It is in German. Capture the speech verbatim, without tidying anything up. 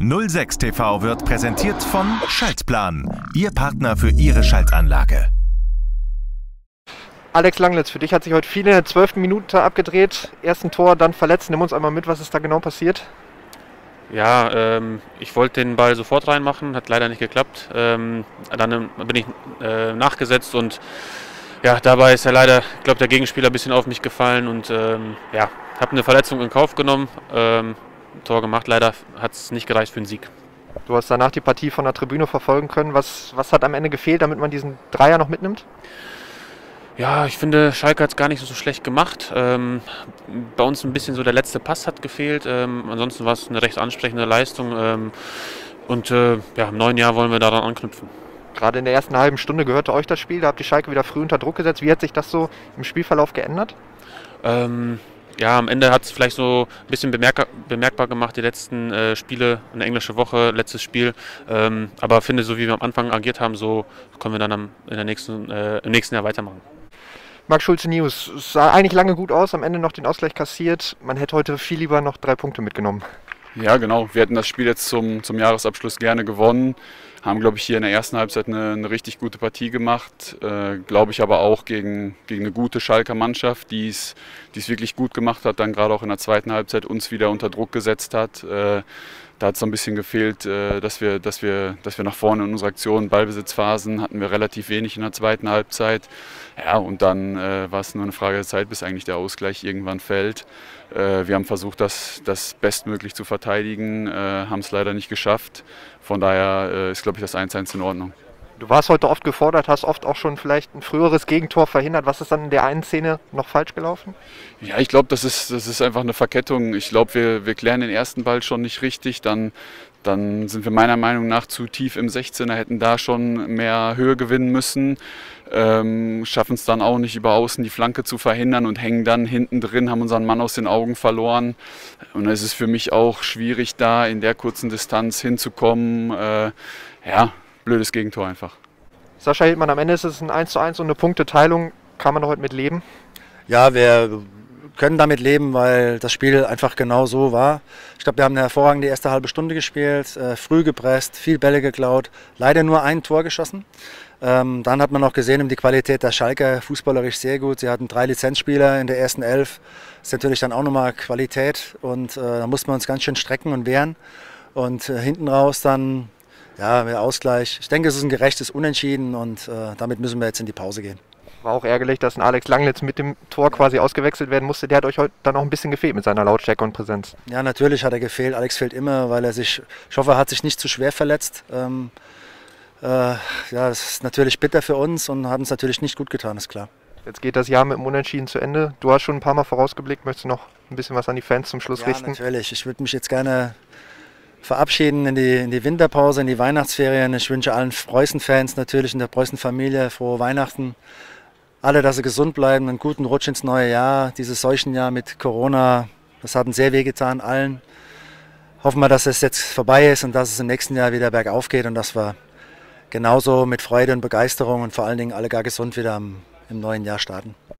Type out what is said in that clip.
null sechs T V wird präsentiert von Schaltplan, Ihr Partner für Ihre Schaltanlage. Alex Langlitz, für dich hat sich heute viel in der zwölften Minute abgedreht. Ersten Tor, dann verletzt. Nimm uns einmal mit, was ist da genau passiert? Ja, ähm, ich wollte den Ball sofort reinmachen, hat leider nicht geklappt. Ähm, dann bin ich äh, nachgesetzt und ja, dabei ist ja leider, ich glaube, der Gegenspieler ein bisschen auf mich gefallen und ähm, ja, habe eine Verletzung in Kauf genommen, ähm, Tor gemacht. Leider hat es nicht gereicht für den Sieg. Du hast danach die Partie von der Tribüne verfolgen können. Was, was hat am Ende gefehlt, damit man diesen Dreier noch mitnimmt? Ja, ich finde, Schalke hat es gar nicht so schlecht gemacht. Ähm, bei uns ein bisschen so der letzte Pass hat gefehlt. Ähm, ansonsten war es eine recht ansprechende Leistung. Ähm, und äh, ja, im neuen Jahr wollen wir daran anknüpfen. Gerade in der ersten halben Stunde gehörte euch das Spiel. Da habt ihr Schalke wieder früh unter Druck gesetzt. Wie hat sich das so im Spielverlauf geändert? Ähm, ja, am Ende hat es vielleicht so ein bisschen bemerk bemerkbar gemacht, die letzten äh, Spiele, eine englische Woche, letztes Spiel. Ähm, aber finde, so wie wir am Anfang agiert haben, so können wir dann am, in der nächsten, äh, im nächsten Jahr weitermachen. Marc Schulze News, es sah eigentlich lange gut aus, am Ende noch den Ausgleich kassiert. Man hätte heute viel lieber noch drei Punkte mitgenommen. Ja, genau. Wir hätten das Spiel jetzt zum, zum Jahresabschluss gerne gewonnen. Haben, glaube ich, hier in der ersten Halbzeit eine, eine richtig gute Partie gemacht. Äh, glaube ich aber auch gegen, gegen eine gute Schalker Mannschaft, die es wirklich gut gemacht hat, dann gerade auch in der zweiten Halbzeit uns wieder unter Druck gesetzt hat. Äh, Da hat es so ein bisschen gefehlt, dass wir, dass, wir, dass wir nach vorne in unserer Aktion, Ballbesitzphasen, hatten wir relativ wenig in der zweiten Halbzeit. Ja, und dann äh, war es nur eine Frage der Zeit, bis eigentlich der Ausgleich irgendwann fällt. Äh, wir haben versucht, das, das bestmöglich zu verteidigen, äh, haben es leider nicht geschafft. Von daher äh, ist, glaube ich, das eins eins in Ordnung. Du warst heute oft gefordert, hast oft auch schon vielleicht ein früheres Gegentor verhindert. Was ist dann in der einen Szene noch falsch gelaufen? Ja, ich glaube, das ist, das ist einfach eine Verkettung. Ich glaube, wir, wir klären den ersten Ball schon nicht richtig. Dann, dann sind wir meiner Meinung nach zu tief im sechzehner, hätten da schon mehr Höhe gewinnen müssen. Ähm, schaffen es dann auch nicht über außen die Flanke zu verhindern und hängen dann hinten drin, haben unseren Mann aus den Augen verloren. Und es ist für mich auch schwierig, da in der kurzen Distanz hinzukommen. Äh, ja. Blödes Gegentor einfach. Sascha Hildmann, am Ende ist es ein eins zu eins und eine Punkteteilung. Kann man da heute mit leben? Ja, wir können damit leben, weil das Spiel einfach genau so war. Ich glaube, wir haben eine hervorragende erste halbe Stunde gespielt, äh, früh gepresst, viel Bälle geklaut, leider nur ein Tor geschossen. Ähm, dann hat man noch gesehen, um die Qualität der Schalker, fußballerisch sehr gut. Sie hatten drei Lizenzspieler in der ersten Elf. Das ist natürlich dann auch nochmal Qualität und äh, da mussten wir uns ganz schön strecken und wehren. Und äh, hinten raus dann ja, der Ausgleich. Ich denke, es ist ein gerechtes Unentschieden und äh, damit müssen wir jetzt in die Pause gehen. War auch ärgerlich, dass ein Alex Langlitz mit dem Tor quasi ausgewechselt werden musste. Der hat euch heute dann auch ein bisschen gefehlt mit seiner Lautstärke und Präsenz. Ja, natürlich hat er gefehlt. Alex fehlt immer, weil er sich, ich hoffe, er hat sich nicht zu schwer verletzt. Ähm, äh, ja, das ist natürlich bitter für uns und hat uns natürlich nicht gut getan, ist klar. Jetzt geht das Jahr mit dem Unentschieden zu Ende. Du hast schon ein paar Mal vorausgeblickt. Möchtest du noch ein bisschen was an die Fans zum Schluss ja, richten? Ja, natürlich. Ich würde mich jetzt gerne verabschieden in die, in die Winterpause, in die Weihnachtsferien. Ich wünsche allen Preußen-Fans natürlich in der Preußen-Familie frohe Weihnachten. Alle, dass sie gesund bleiben, einen guten Rutsch ins neue Jahr. Dieses Seuchenjahr mit Corona, das hat uns sehr wehgetan, allen. Hoffen wir, dass es jetzt vorbei ist und dass es im nächsten Jahr wieder bergauf geht und dass wir genauso mit Freude und Begeisterung und vor allen Dingen alle gar gesund wieder im, im neuen Jahr starten.